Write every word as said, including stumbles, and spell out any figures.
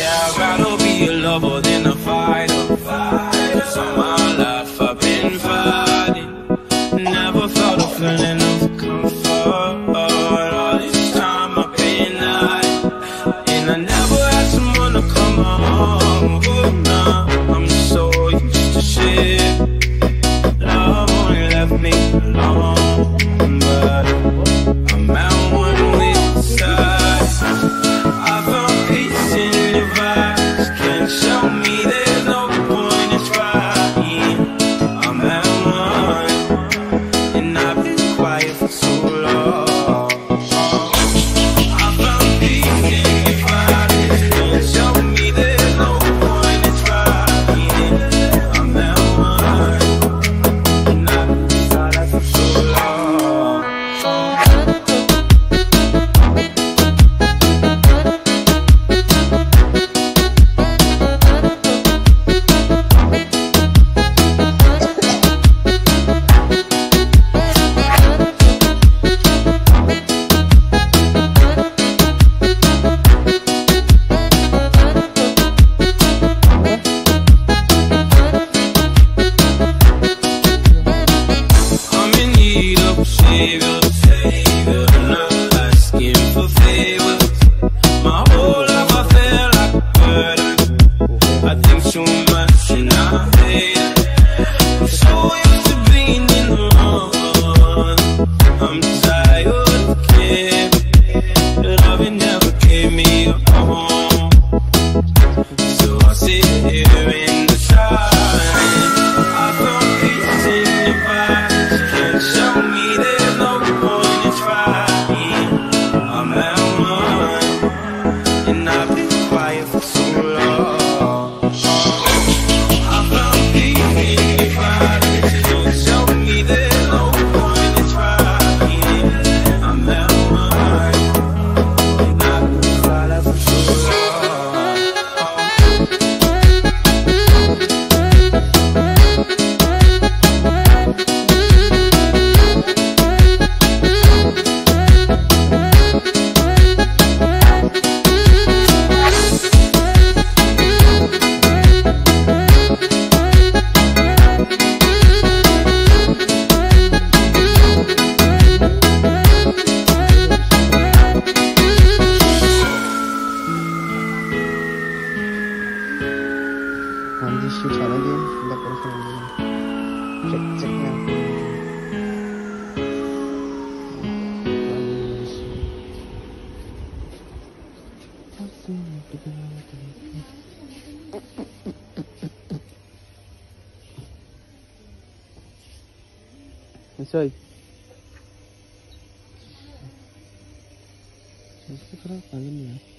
Yeah, I'd rather be a lover than a fighter. Cause all my life I've been fighting, never felt a feeling of comfort. All this time I've been hiding, and I never had someone to come home. But now I'm so used to shit. Love only left me alone, but I'm at one with the side. I found peace in your vibes, can't show me there's no point in trying. I'm at one, and I've been quiet for so long. I found peace in your vibes, can't show me there's no point in trying. I'm at one, and I've been quiet for so long. Savior, savior, not asking for favors. My whole life I felt like a burden. I think too much and I hate it. I'm so used to being in the wrong. I'm tired of caring. Loving never gave me a home, so I sit here in the silence. I found peace in your vibes, can't show me that. I'm at one, and I've been quiet for so long. I found peace in your body, don't show me there's no point in trying. I'm at one, and I've been quiet for so long. Anjir susah lagi tidak perlu cek cek nanti. Soy. Sekarang kalian ya.